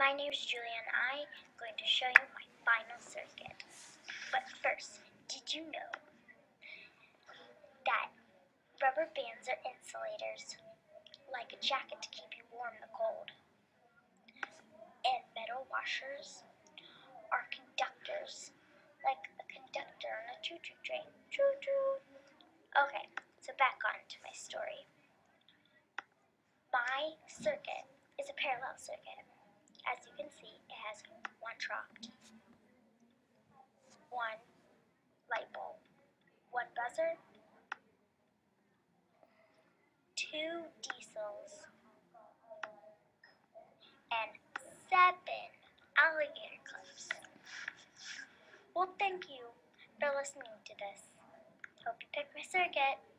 My name is Julia and I'm going to show you my final circuit. But first, did you know that rubber bands are insulators, like a jacket to keep you warm in the cold? And metal washers are conductors, like a conductor on a choo-choo train. Choo-choo! Okay, so back on to my story. My circuit is a parallel circuit. As you can see, it has one trough, one light bulb, one buzzer, two diesels, and 7 alligator clips. Well, thank you for listening to this. Hope you pick my circuit.